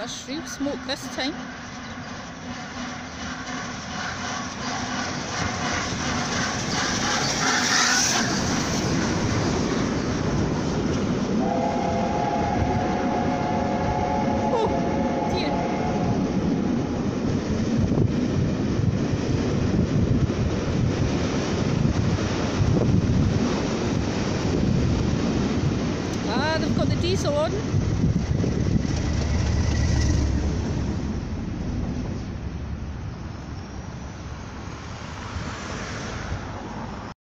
got a real smoke this time. They've got the diesel on.